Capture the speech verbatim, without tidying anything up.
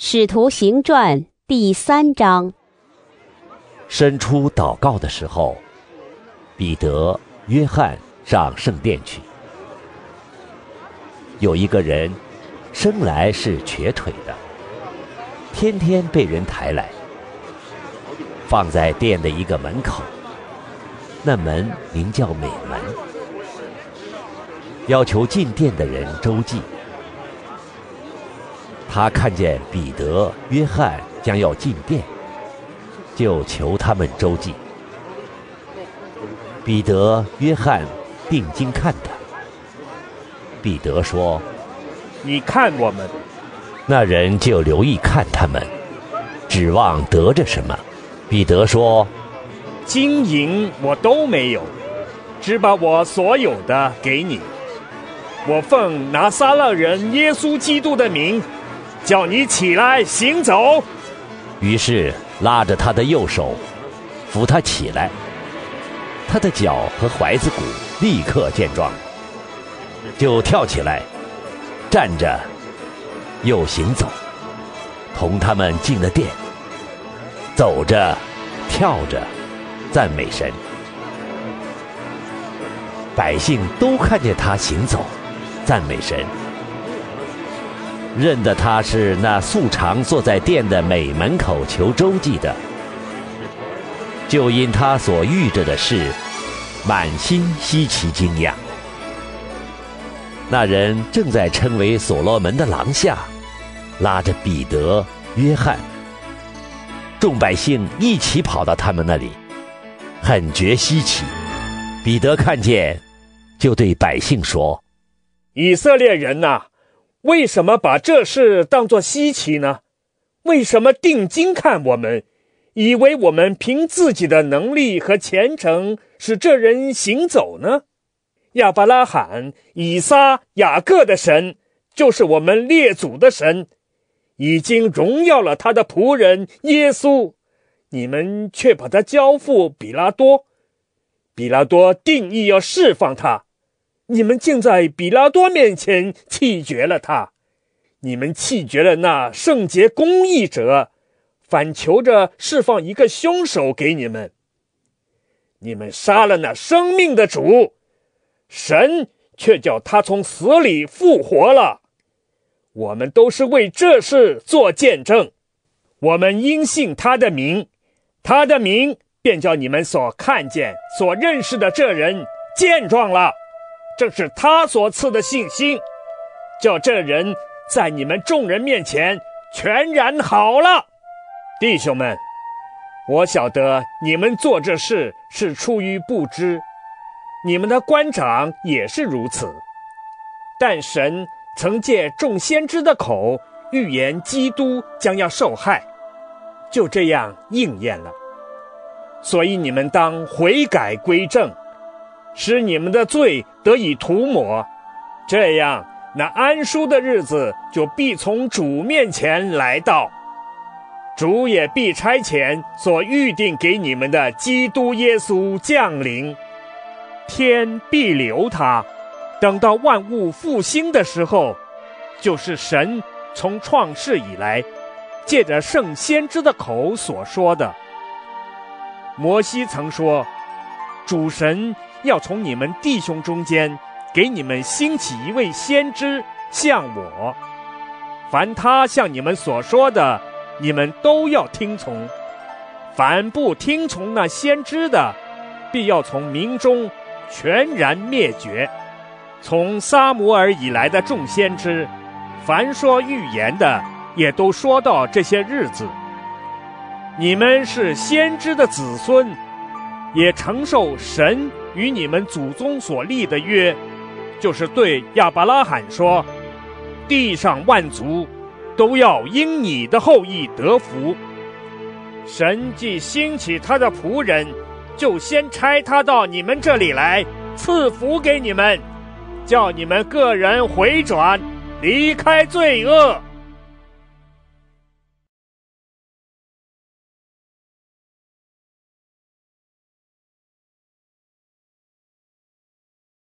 使徒行传第三章。 申初祷告的时候，彼得、约翰上圣殿去。有一个人生来是瘸腿的，天天被人抬来，放在殿的一个门口，那门名叫美门，要求进殿的人周济。他看见彼得、约翰将要进殿，就求他们周济。彼得、约翰定睛看他。彼得说：“ 你看我们。” 那人就留意看他们，指望得着什么。彼得说：“ 金银我都没有，只把我所有的给你。我奉拿撒勒人耶稣基督的名，叫你起来行走。” 于是拉着他的右手，扶他起来，他的脚和踝子骨立刻健壮，就跳起来，站着，又行走，同他们进了殿，走着，跳着，赞美神。百姓都看见他行走，赞美神，认得他是那素常坐在殿的美门口求周济的，就因他所遇着的事，满心稀奇惊讶。那人正在称为所罗门的廊下，拉着彼得、约翰，众百姓一起跑到他们那里，很觉稀奇。彼得看见，就对百姓说：“ 以色列人哪，为什么把这事当作稀奇呢？为什么定睛看我们，以为我们凭自己的能力和虔诚使这人行走呢？亚伯拉罕、以撒、雅各的神，就是我们列祖的神，已经荣耀了他的仆人耶稣，你们却把他交付比拉多。比拉多定义要释放他，你们竟在比拉多面前弃绝了他，你们弃绝了那圣洁公义者，反求着释放一个凶手给你们。你们杀了那生命的主，神却叫他从死里复活了。我们都是为这事做见证，我们因信他的名，他的名便叫你们所看见、所认识的这人健壮了。这是他所赐的信心，叫这人在你们众人面前全然好了。弟兄们，我晓得你们做这事是出于不知，你们的官长也是如此。但神曾借众先知的口预言基督将要受害，就这样应验了。所以你们当悔改归正，使你们的罪得以涂抹，这样那安舒的日子就必从主面前来到，主也必差遣所预定给你们的基督耶稣降临，天必留他，等到万物复兴的时候，就是神从创世以来借着圣先知的口所说的。摩西曾说，主神要从你们弟兄中间给你们兴起一位先知，像我。凡他向你们所说的，你们都要听从。凡不听从那先知的，必要从民中全然灭绝。从撒母耳以来的众先知，凡说预言的，也都说到这些日子。你们是先知的子孙，也承受神与你们祖宗所立的约，就是对亚伯拉罕说，地上万族都要因你的后裔得福。神既兴起他的仆人，就先差他到你们这里来，赐福给你们，叫你们个人回转，离开罪恶。